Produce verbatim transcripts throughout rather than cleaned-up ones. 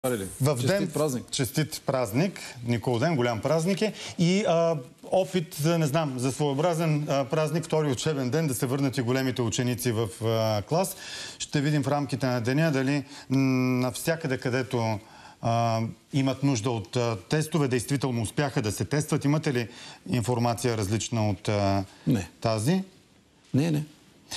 В честит ден, празник. Честит празник, Николден, голям празник е. И а, опит, за, не знам, за своеобразен а, празник, втори учебен ден, да се върнат и големите ученици в а, клас. Ще видим в рамките на деня дали навсякъде, където а, имат нужда от а, тестове, действително успяха да се тестват. Имате ли информация различна от а, не. тази? Не, не.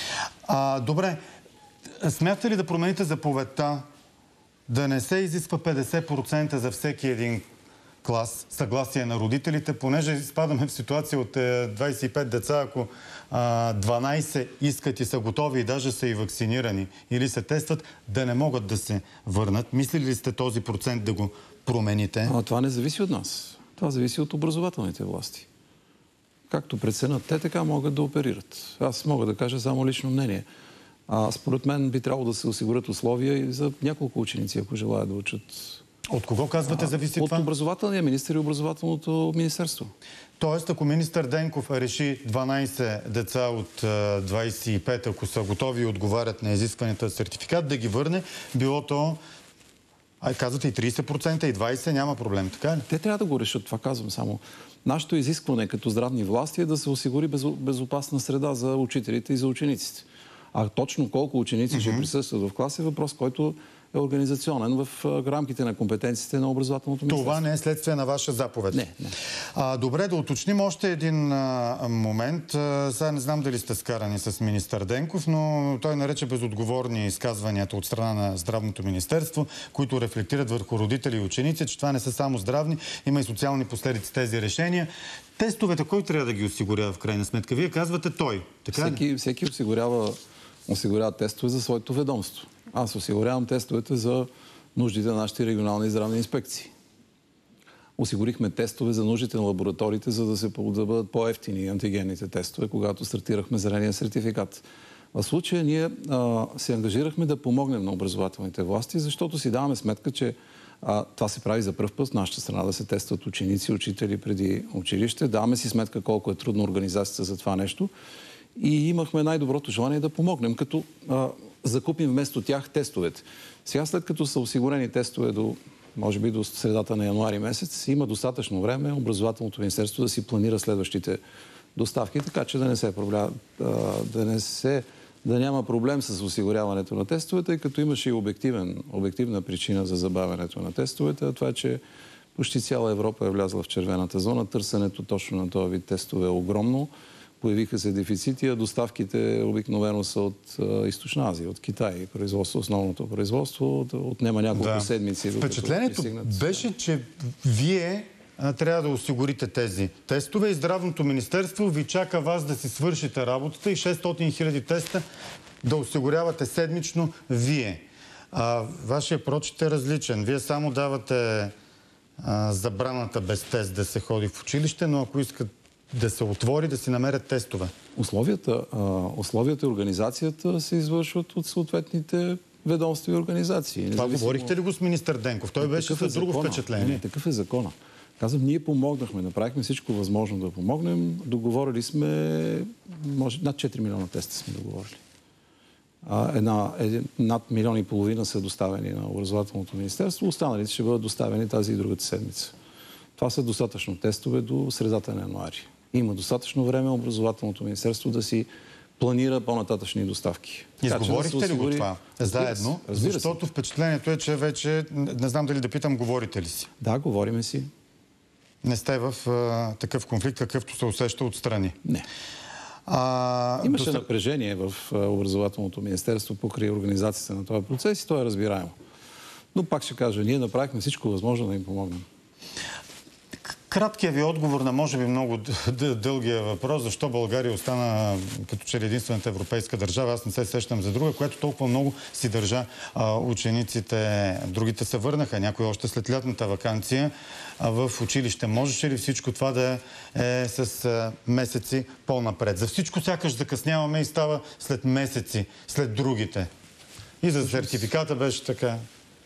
А, добре. Смятате ли да промените заповедта да не се изисква петдесет процента за всеки един клас съгласие на родителите, понеже изпадаме в ситуация от двадесет и пет деца, ако а, дванадесет искат и са готови и даже са и вакцинирани или се тестват, да не могат да се върнат. Мислили ли сте този процент да го промените? А това не зависи от нас. Това зависи от образователните власти. Както преценят те, така могат да оперират. Аз мога да кажа само лично мнение. А, според мен би трябвало да се осигурят условия и за няколко ученици, ако желаят да учат. От кого казвате зависи от това? От образователния министър и образователното министерство. Тоест, ако министър Денков реши дванадесет деца от двадесет и пет, ако са готови и отговарят на изискванията сертификат, да ги върне, било то, ай казвате и тридесет процента, и двадесет процента, няма проблем, така ли? Те трябва да го решат, това казвам само. Нашето изискване като здравни власти е да се осигури безопасна среда за учителите и за учениците. А точно колко ученици mm-hmm. ще присъстват в клас е въпрос, който е организационен в рамките на компетенциите на образователното министерство. Това не е следствие на ваша заповед. Не, не. А, добре, да уточним още един а, момент. А, сега не знам дали сте скарани с министър Денков, но той нарече безотговорни изказванията от страна на Здравното министерство, които рефлектират върху родители и ученици, че това не са само здравни, има и социални последици тези решения. Тестовете, кой трябва да ги осигурява в крайна сметка? Вие казвате той. Така всеки, всеки осигурява осигурява тестове за своето ведомство. Аз осигурявам тестовете за нуждите на нашите регионални здравни инспекции. Осигурихме тестове за нуждите на лабораториите, за да, се, да бъдат по-евтини антигенните тестове, когато стартирахме зеления сертификат. В случая ние а, се ангажирахме да помогнем на образователните власти, защото си даваме сметка, че а, това се прави за пръв път в нашата страна да се тестват ученици, учители преди училище. Даваме си сметка колко е трудно организацията за това нещо. И имахме най-доброто желание да помогнем, като а, закупим вместо тях тестовете. Сега, след като са осигурени тестове до, може би, до средата на януари месец, има достатъчно време образователното министерство да си планира следващите доставки, така че да не се проблема, да не се, да няма проблем с осигуряването на тестовете, тъй като имаше и обективен, обективна причина за забавянето на тестовете, а това е, че почти цяла Европа е влязла в червената зона. Търсенето точно на този вид тестове е огромно. Появиха се дефицити, а доставките обикновено са от а, Източна Азия, от Китай. Производство, основното производство отнема няколко да. седмици. Впечатлението беше, че вие а, трябва да осигурите тези тестове и Здравното министерство ви чака вас да си свършите работата и шестстотин хиляди теста да осигурявате седмично вие. А, вашия прочит е различен. Вие само давате а, забраната без тест да се ходи в училище, но ако искат да се отвори, да си намерят тестове. Условията, а, условията и организацията се извършват от съответните ведомства и организации. Това говорихте ли го с министър Денков? Той беше с друго впечатление. Не, такъв е закона. Казвам, ние помогнахме, направихме всичко възможно да помогнем. Договорили сме, може, над четири милиона теста сме договорили. А, една, един, над милион и половина са доставени на образователното министерство. Останалите ще бъдат доставени тази и другата седмица. Това са достатъчно тестове до средата на януари. Има достатъчно време образователното министерство да си планира по-нататъчни доставки. Изговорихте да ли го това заедно? Разбира Защото се. Впечатлението е, че вече, не знам дали да питам, говорите ли си? Да, говориме си. Не сте в а, такъв конфликт, какъвто се усеща отстрани? Не. А, Имаше до... напрежение в образователното министерство покрай организацията на този процес и то е разбираемо. Но пак ще кажа, ние направихме всичко възможно да им помогнем. Краткият ви отговор на може би много дългия въпрос, защо България остана като че ли единствената европейска държава, аз не се сещам за друга, която толкова много си държа а, учениците. Другите се върнаха, някои още след лятната ваканция а, в училище. Можеше ли всичко това да е с а, месеци по-напред? За всичко сякаш закъсняваме и става след месеци, след другите. И за сертификата беше така.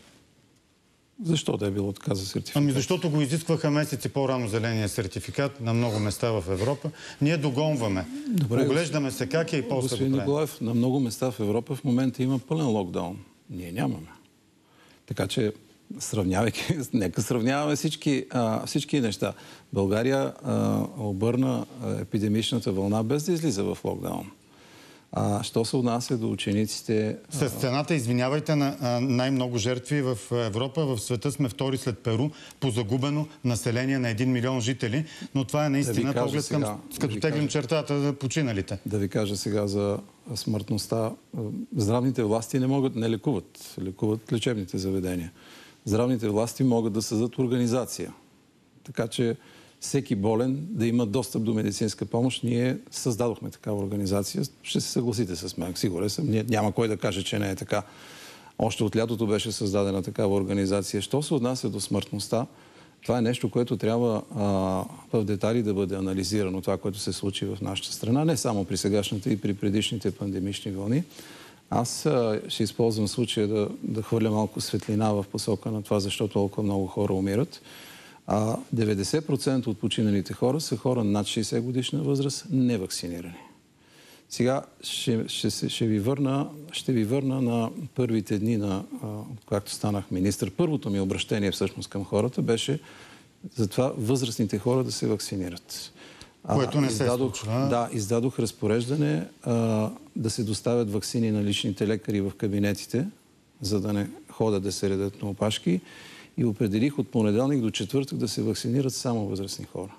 Защо да е било така за сертификат? Ами защото го изискваха месеци по-рано зеления сертификат на много места в Европа. Ние догонваме. Добре, оглеждаме се как е и после господин Николаев, на много места в Европа в момента има пълен локдаун. Ние нямаме. Така че Сравнявайки, нека сравняваме всички, а, всички неща. България а, обърна епидемичната вълна без да излиза в локдаун. А, що се отнася до учениците... С цената, извинявайте, на най-много жертви в Европа, в света сме втори след Перу по загубено население на един милион жители, но това е наистина да поглед сега, към, като да теглим кажа, чертата за починалите. Да ви кажа сега за смъртността. Здравните власти не могат, не лекуват, лекуват лечебните заведения. Здравните власти могат да създадат организация. Така че всеки болен да има достъп до медицинска помощ. Ние създадохме такава организация. Ще се съгласите с мен, сигурен съм. Няма кой да каже, че не е така. Още от лятото беше създадена такава организация. Що се отнася до смъртността, това е нещо, което трябва а, в детали да бъде анализирано. Това, което се случи в нашата страна, не само при сегашната и при предишните пандемични вълни. Аз а, ще използвам случая да, да хвърля малко светлина в посока на това, защото толкова много хора умират. А деветдесет процента от починалите хора са хора над шейсет годишна възраст, невакцинирани. Сега ще, ще, ще, ви върна, ще ви върна на първите дни, на, а, както станах министър. Първото ми обращение всъщност към хората беше за това възрастните хора да се вакцинират. Което не издадох, се случва. Да, издадох разпореждане а, да се доставят ваксини на личните лекари в кабинетите, за да не ходят да се редят на опашки. И определих от понеделник до четвъртък да се вакцинират само възрастни хора.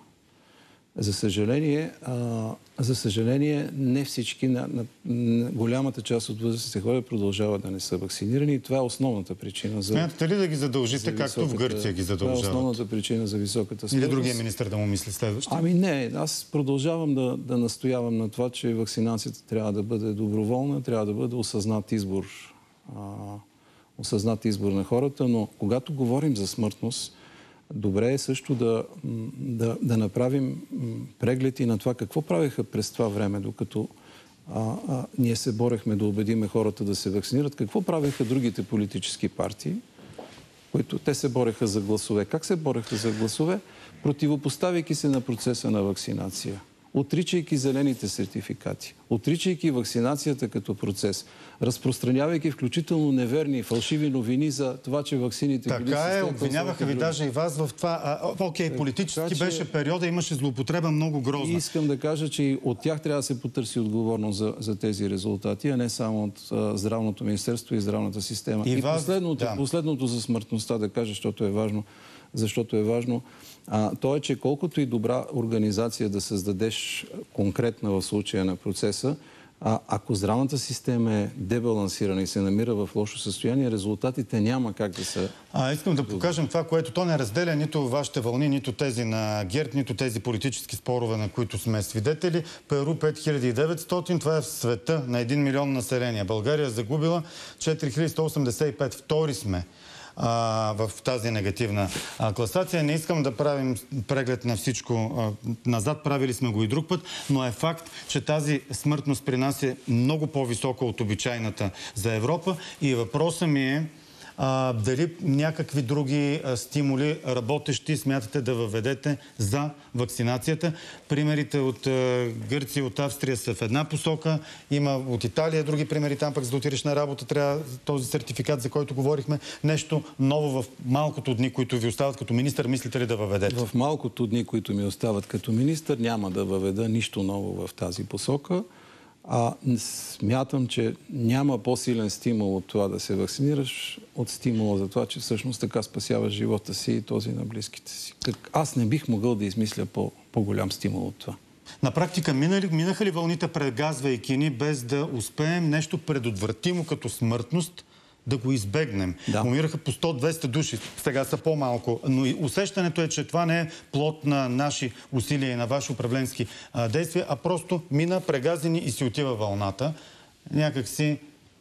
За съжаление, а, за съжаление не всички, на, на, на голямата част от възрастните хора продължават да не са вакцинирани. И това е основната причина за... Смятате ли да ги задължите, както в Гърция ги задължават? Това е основната причина за високата смъртност. Или другия министър да му мисли следващо? Ами не, аз продължавам да, да настоявам на това, че вакцинацията трябва да бъде доброволна, трябва да бъде осъзнат избор. А, осъзнат избор на хората, но когато говорим за смъртност, добре е също да, да, да направим преглед и на това какво правиха през това време, докато а, а, ние се борехме да убедиме хората да се вакцинират. Какво правиха другите политически партии, които те се бореха за гласове? Как се бореха за гласове? Противопоставяйки се на процеса на вакцинация. Отричайки зелените сертификати, отричайки вакцинацията като процес, разпространявайки включително неверни и фалшиви новини за това, че ваксините така били... Така е, обвиняваха ви даже и вас в това. А, окей, политически така, че... беше периода, имаше злоупотреба много грозна. И искам да кажа, че и от тях трябва да се потърси отговорност за, за тези резултати, а не само от а, Здравното министерство и здравната система. И, и вас... последното, да. последното за смъртността да кажа, защото е важно, защото е важно, а, то е, че колкото и добра организация да създадеш конкретна в случая на процеса, а, ако здравната система е дебалансирана и се намира в лошо състояние, резултатите няма как да са... А, искам да покажем това, което то не разделя нито вашите вълни, нито тези на ГЕРБ, нито тези политически спорове, на които сме свидетели. Перу пет хиляди и деветстотин, това е в света на един милион население. България е загубила четири хиляди сто осемдесет и пет. Втори сме а, в тази негативна а, класация. Не искам да правим преглед на всичко а, назад, правили сме го и друг път, но е факт, че тази смъртност при нас е много по-висока от обичайната за Европа и въпросът ми е а, дали някакви други а, стимули работещи смятате да въведете за вакцинацията. Примерите от а, Гърция, от Австрия са в една посока. Има от Италия други примери. Там пък за да отидеш на работа трябва този сертификат, за който говорихме. Нещо ново в малкото дни, които ви остават като министър, мислите ли да въведете? В малкото дни, които ми остават като министър, няма да въведа нищо ново в тази посока. А смятам, че няма по-силен стимул от това да се вакцинираш, от стимула за това, че всъщност така спасяваш живота си и този на близките си. Аз не бих могъл да измисля по, по-голям стимул от това. На практика минали, минаха ли вълните, прегазвайки ни, без да успеем нещо предотвратимо като смъртност да го избегнем? Да. Умираха по сто-двеста души, сега са по-малко, но и усещането е, че това не е плод на наши усилия и на ваши управленски а, действия, а просто мина, прегазени и си отива вълната. Някак си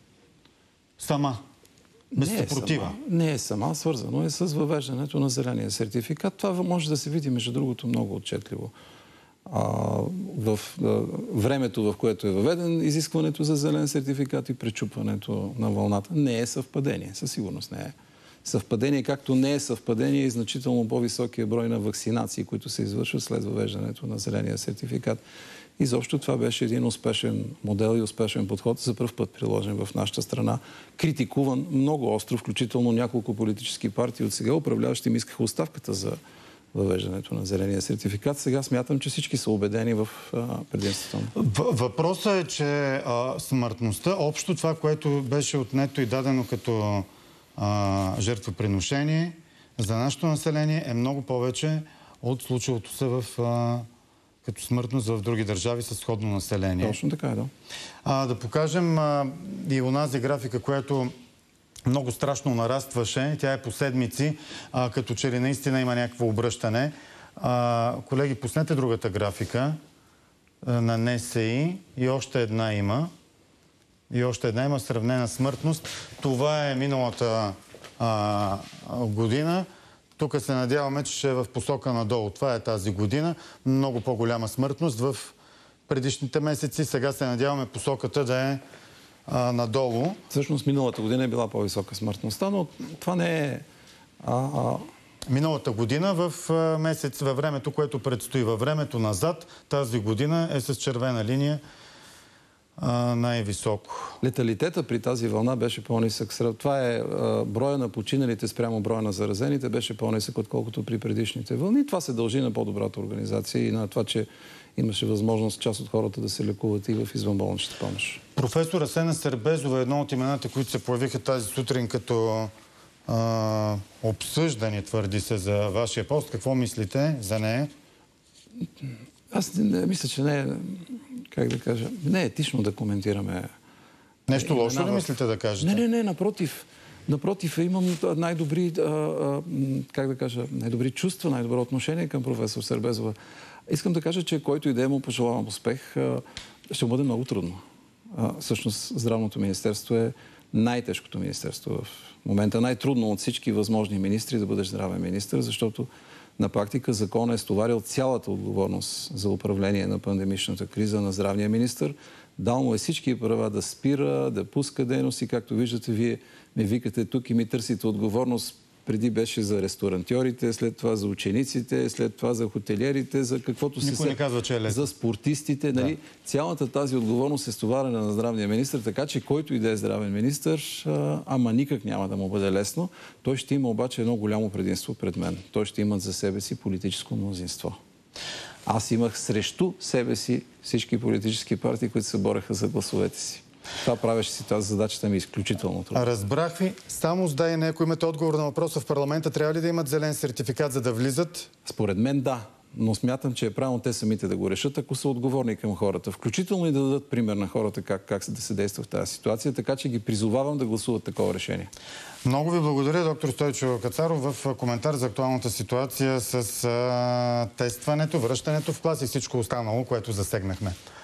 сама, без съпротива. Не е сама, свързано е с въвеждането на зеления сертификат. Това може да се види, между другото, много отчетливо. А, в а, времето, в което е въведен изискването за зелен сертификат и пречупването на вълната, не е съвпадение. Със сигурност не е съвпадение, както не е съвпадение и значително по-високия брой на вакцинации, които се извършват след въвеждането на зеления сертификат. Изобщо това беше един успешен модел и успешен подход, за първ път приложен в нашата страна. Критикуван много остро, включително няколко политически партии от сега управляващи ми искаха оставката за въвеждането на зеления сертификат. Сега смятам, че всички са убедени в предимството. Въпросът е, че а, смъртността, общо това, което беше отнето и дадено като а, жертвоприношение за нашето население, е много повече от случилото се в, а, като смъртност в други държави със сходно население. Точно така е, да. А, да покажем а, и онази графика, която много страшно нарастваше. Тя е по седмици, а, като че ли наистина има някакво обръщане. А, колеги, пуснете другата графика а, на НСИ и още една има. И още една има сравнена смъртност. Това е миналата а, година. Тук се надяваме, че ще е в посока надолу. Това е тази година. Много по-голяма смъртност в предишните месеци. Сега се надяваме посоката да е а, надолу. Всъщност миналата година е била по-висока смъртността, но това не е... А, а... Миналата година в месец, във времето, което предстои, във времето назад, тази година е с червена линия най-високо. Леталитета при тази вълна беше по-нисък. Това е а, броя на починалите спрямо броя на заразените беше по-нисък, отколкото при предишните вълни. Това се дължи на по-добрата организация и на това, че имаше възможност част от хората да се лекуват и в извънболничната помощ. Професор Асена Сербезова е едно от имената, които се появиха тази сутрин като а, обсъждани, твърди се, за вашия пост. Какво мислите за нея? Аз не, мисля, че не е, как да кажа, не е етично да коментираме. Нещо лошо ли мислите да кажете? Не, не, не, напротив. Напротив, имам най-добри, а, а, как да кажа, най-добри чувства, най-добро отношение към професор Сербезова. Искам да кажа, че който и да му пожелавам успех, а, ще бъде много трудно. А, всъщност, здравното министерство е най-тежкото министерство в момента. Най-трудно от всички възможни министри да бъдеш здравен министър, защото на практика закон е стоварил цялата отговорност за управление на пандемичната криза на здравния министър. Дал му е всички права да спира, да пуска дейности. Както виждате, вие ме викате тук и ми търсите отговорност. Преди беше за ресторантьорите, след това за учениците, след това за хотелиерите, за каквото се... Никой не казва, че е лесно. За спортистите. Да. Нали? Цялата тази отговорност е стоварена на здравния министър, така че който и да е здравен министър, ама никак няма да му бъде лесно. Той ще има обаче едно голямо предимство пред мен. Той ще има за себе си политическо мнозинство. Аз имах срещу себе си всички политически партии, които се бореха за гласовете си. Това правеше си тази задачата ми изключително трудно. Разбрах ви. Само с да и не, ако имате отговор на въпроса в парламента, трябва ли да имат зелен сертификат, за да влизат? Според мен да, но смятам, че е правилно те самите да го решат, ако са отговорни към хората. Включително и да дадат пример на хората как, как да се действа в тази ситуация, така че ги призовавам да гласуват такова решение. Много ви благодаря, доктор Стойчо Кацаров, в коментар за актуалната ситуация с а, тестването, връщането в клас и всичко останало, което засегнахме.